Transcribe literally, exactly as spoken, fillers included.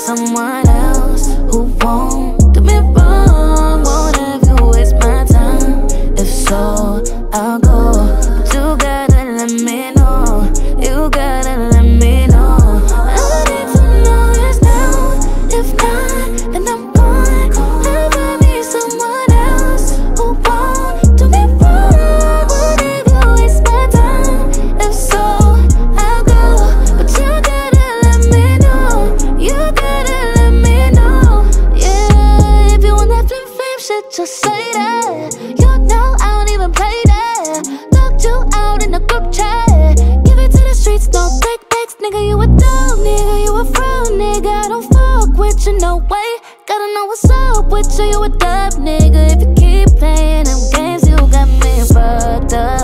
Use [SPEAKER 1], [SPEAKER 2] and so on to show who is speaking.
[SPEAKER 1] someone else who won't do me wrong, won't have you waste my time. If so, I'll go, but you gotta let me know. You gotta let me know. I need to know this now. If not, then I'm gone. Never be someone else who won't do me wrong, won't have you waste my time. If so, I'll go, but you gotta let me know. You gotta let me know. Yeah, if you want that flim flam shit, just say that. You know I don't even play that. Locked you out in the group chat. Give it to the streets, no take backs. Nigga, you a dog, nigga, you a fraud, nigga. I don't fuck with you, no way. Gotta know what's up with you, you a dub, nigga. If you keep playing them games, you got me fucked up.